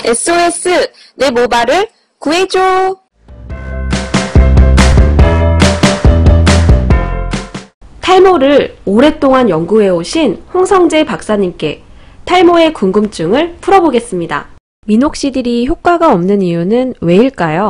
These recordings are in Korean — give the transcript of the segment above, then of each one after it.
SOS! 내 모발을 구해줘! 탈모를 오랫동안 연구해 오신 홍성재 박사님께 탈모의 궁금증을 풀어보겠습니다. 미녹시딜이 효과가 없는 이유는 왜일까요?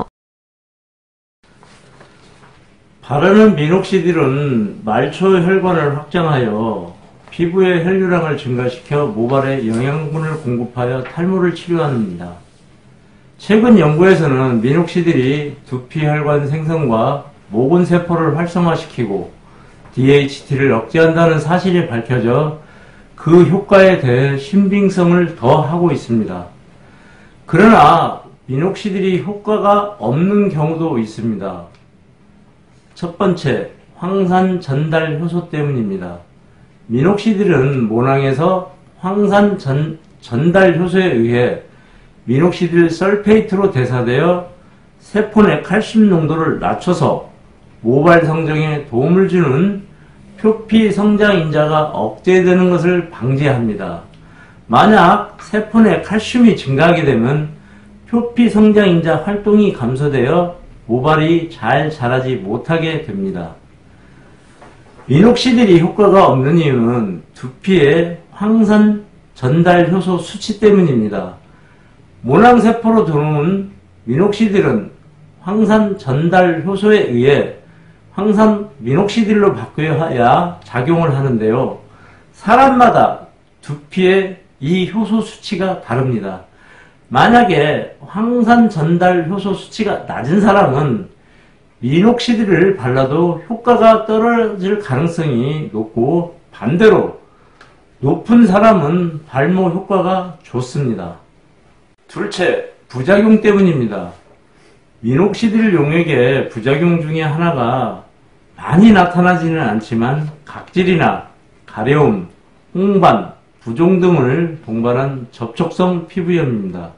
바르는 미녹시딜은 말초 혈관을 확장하여 피부의 혈류량을 증가시켜 모발에 영양분을 공급하여 탈모를 치료합니다. 최근 연구에서는 미녹시딜이 두피 혈관 생성과 모근세포를 활성화시키고 DHT를 억제한다는 사실이 밝혀져 그 효과에 대해 신빙성을 더하고 있습니다. 그러나 미녹시딜이 효과가 없는 경우도 있습니다. 첫 번째, 황산 전달 효소 때문입니다. 미녹시딜은 모낭에서 황산 전달 효소에 의해 미녹시딜 설페이트로 대사되어 세포 내 칼슘 농도를 낮춰서 모발 성장에 도움을 주는 표피 성장 인자가 억제되는 것을 방지합니다. 만약 세포 내 칼슘이 증가하게 되면 표피 성장 인자 활동이 감소되어 모발이 잘 자라지 못하게 됩니다. 미녹시딜이 효과가 없는 이유는 두피의 황산 전달 효소 수치 때문입니다. 모낭세포로 들어온 미녹시딜은 황산 전달 효소에 의해 황산 미녹시딜로 바뀌어야 작용을 하는데요. 사람마다 두피의 이 효소 수치가 다릅니다. 만약에 황산 전달 효소 수치가 낮은 사람은 미녹시딜을 발라도 효과가 떨어질 가능성이 높고, 반대로 높은 사람은 발모 효과가 좋습니다. 둘째, 부작용 때문입니다. 미녹시딜 용액의 부작용 중에 하나가 많이 나타나지는 않지만 각질이나 가려움, 홍반, 부종 등을 동반한 접촉성 피부염입니다.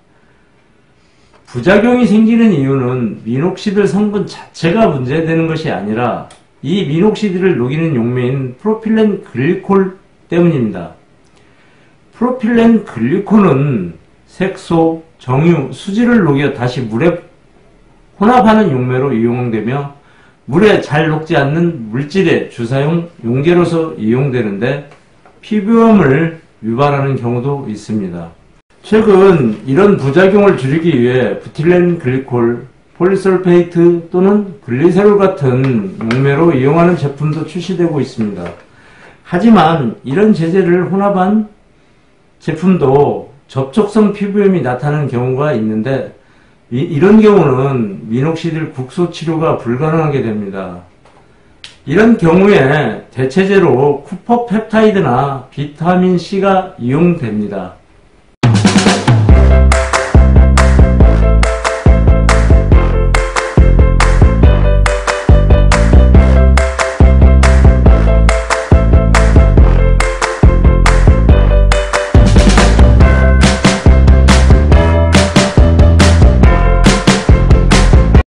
부작용이 생기는 이유는 미녹시딜 성분 자체가 문제되는 것이 아니라 이 미녹시딜을 녹이는 용매인 프로필렌 글리콜 때문입니다. 프로필렌 글리콜은 색소, 정유, 수지를 녹여 다시 물에 혼합하는 용매로 이용되며 물에 잘 녹지 않는 물질의 주사용 용제로서 이용되는데 피부염을 유발하는 경우도 있습니다. 최근 이런 부작용을 줄이기 위해 부틸렌 글리콜, 폴리설페이트 또는 글리세롤 같은 용매로 이용하는 제품도 출시되고 있습니다. 하지만 이런 제제를 혼합한 제품도 접촉성 피부염이 나타나는 경우가 있는데 이런 경우는 미녹시딜 국소 치료가 불가능하게 됩니다. 이런 경우에 대체제로 쿠퍼펩타이드나 비타민C가 이용됩니다.